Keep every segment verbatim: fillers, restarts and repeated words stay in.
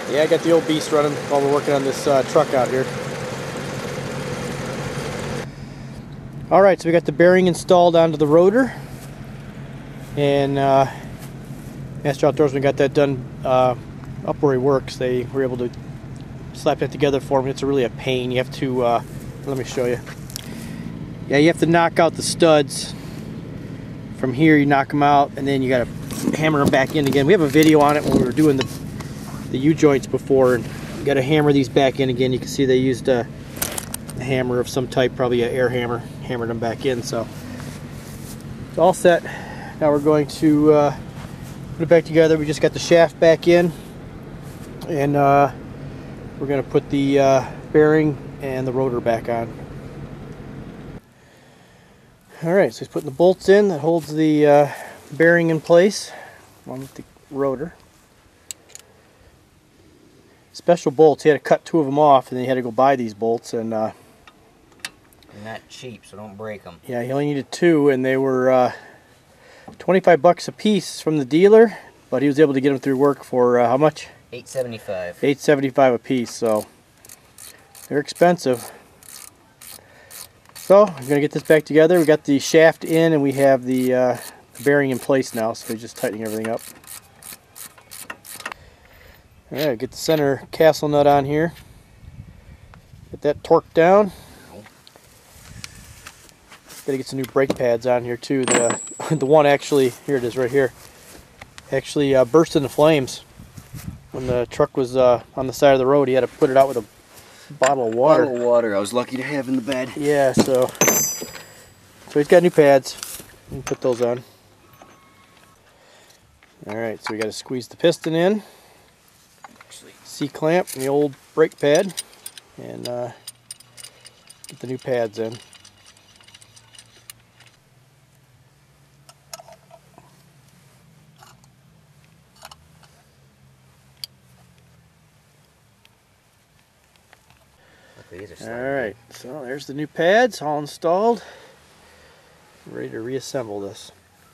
Yeah, I got the old beast running while we're working on this uh, truck out here. Alright, so we got the bearing installed onto the rotor. And uh, Master Outdoorsman got that done uh, up where he works. They were able to slap that together for me. It's really a pain. You have to, uh, let me show you. Yeah, you have to knock out the studs. From here you knock them out and then you got to hammer them back in again. We have a video on it when we were doing the the U-joints before, and you got to hammer these back in again. You can see they used a, a hammer of some type, probably an air hammer, hammered them back in. So it's all set. Now we're going to uh, put it back together. We just got the shaft back in, and uh, we're going to put the uh, bearing and the rotor back on. Alright, so he's putting the bolts in that holds the uh, bearing in place along with the rotor. Special bolts. He had to cut two of them off, and then he had to go buy these bolts. And uh, they're not cheap, so don't break them. Yeah, he only needed two, and they were uh, twenty-five bucks a piece from the dealer. But he was able to get them through work for uh, how much? eight seventy-five. eight seventy-five a piece. So they're expensive. So we're gonna get this back together. We got the shaft in, and we have the, uh, the bearing in place now. So we're just tightening everything up. Alright, get the center castle nut on here. Get that torqued down. Gotta get some new brake pads on here too. The the one actually, here it is right here, actually uh, burst into flames when the truck was uh, on the side of the road. He had to put it out with a bottle of water. Bottle of water. I was lucky to have in the bed. Yeah, so so he's got new pads. We'll put those on. Alright, so we got to squeeze the piston in. C-clamp and the old brake pad, and uh, get the new pads in. Alright, so there's the new pads all installed. Ready to reassemble this.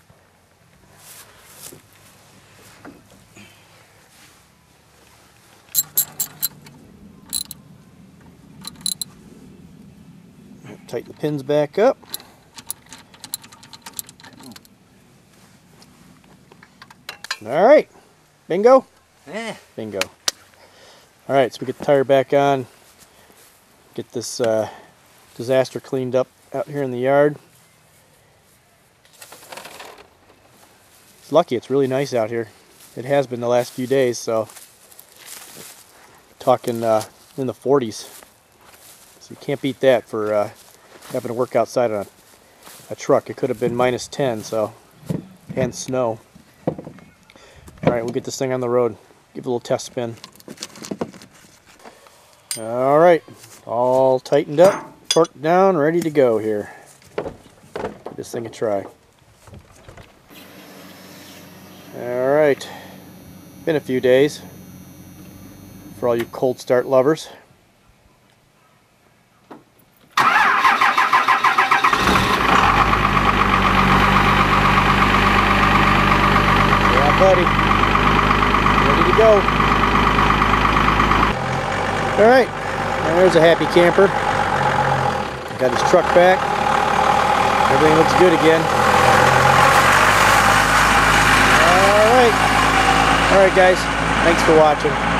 Tighten the pins back up. Alright, bingo? Eh. Bingo. Alright, so we get the tire back on, get this uh, disaster cleaned up out here in the yard. It's lucky, it's really nice out here. It has been the last few days, so talking uh, in the forties. So you can't beat that for uh, having to work outside on a, a truck. It could have been minus ten, so, and snow. Alright, we'll get this thing on the road. Give it a little test spin. Alright, all tightened up, torqued down, ready to go here. Give this thing a try. Alright, been a few days for all you cold start lovers. Buddy, ready to go. Alright, there's a happy camper. Got his truck back. Everything looks good again. Alright. Alright guys, thanks for watching.